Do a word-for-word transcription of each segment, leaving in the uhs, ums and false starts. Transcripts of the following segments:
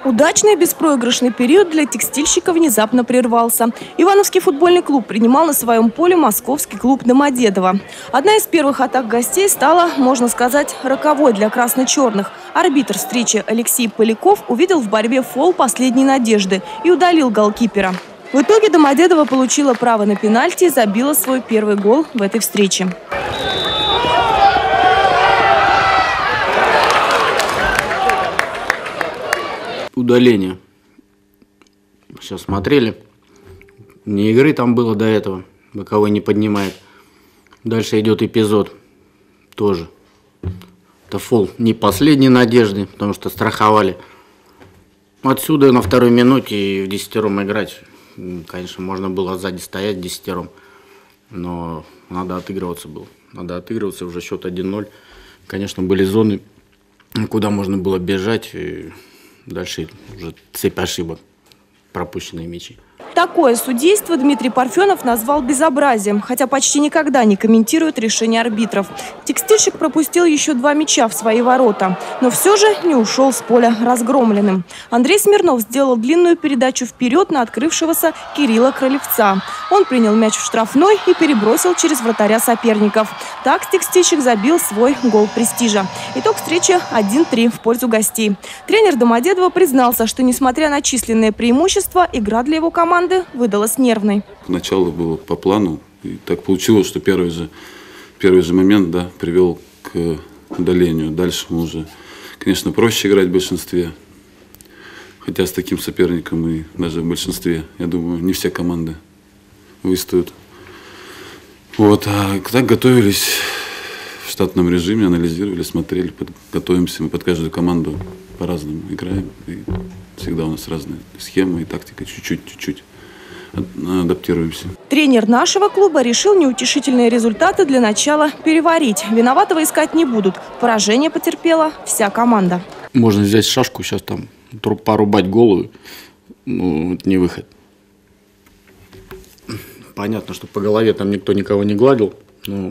Удачный беспроигрышный период для текстильщика внезапно прервался. Ивановский футбольный клуб принимал на своем поле московский клуб «Домодедово». Одна из первых атак гостей стала, можно сказать, роковой для красно-черных. Арбитр встречи Алексей Поляков увидел в борьбе фол последней надежды и удалил голкипера. В итоге Домодедово получила право на пенальти и забила свой первый гол в этой встрече. Удаление. Сейчас смотрели. Не игры там было до этого. Боковой не поднимает. Дальше идет эпизод. Тоже. Это фол не последней надежды, потому что страховали. Отсюда на второй минуте и в десятером играть. Конечно, можно было сзади стоять десятером. Но надо отыгрываться было. Надо отыгрываться, уже счет один ноль. Конечно, были зоны, куда можно было бежать. И дальше уже цепь ошибок, пропущенные мячи. Такое судейство Дмитрий Парфенов назвал безобразием, хотя почти никогда не комментирует решения арбитров. Текстильщик пропустил еще два мяча в свои ворота, но все же не ушел с поля разгромленным. Андрей Смирнов сделал длинную передачу вперед на открывшегося Кирилла Кролевца. Он принял мяч в штрафной и перебросил через вратаря соперников. Так текстильщик забил свой гол престижа. Итог встречи один три в пользу гостей. Тренер Домодедова признался, что несмотря на численные преимущества, игра для его команды выдалась нервной. Начало было по плану, и так получилось, что первый же, первый же момент, да, привел к удалению. Дальше мы уже, конечно, проще играть в большинстве, хотя с таким соперником и даже в большинстве, я думаю, не все команды выстоят. Вот, а так готовились в штатном режиме, анализировали, смотрели, под, готовимся, мы под каждую команду по-разному играем, и всегда у нас разные схемы и тактика, чуть-чуть, чуть-чуть адаптируемся. Тренер нашего клуба решил неутешительные результаты для начала переварить. Виноватого искать не будут. Поражение потерпела вся команда. Можно взять шашку, сейчас там порубать голову. Ну, это не выход. Понятно, что по голове там никто никого не гладил. Но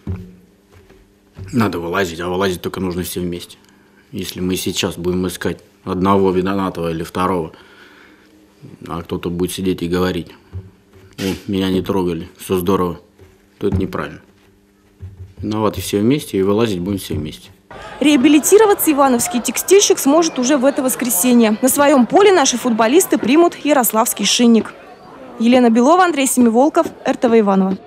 надо вылазить, а вылазить только нужно все вместе. Если мы сейчас будем искать одного виноватого или второго, а кто-то будет сидеть и говорить: «О, меня не трогали, все здорово», то это неправильно. Виноваты все вместе, и вылазить будем все вместе. Реабилитироваться ивановский текстильщик сможет уже в это воскресенье. На своем поле наши футболисты примут ярославский Шинник. Елена Белова, Андрей Семиволков, эр тэ вэ Иваново.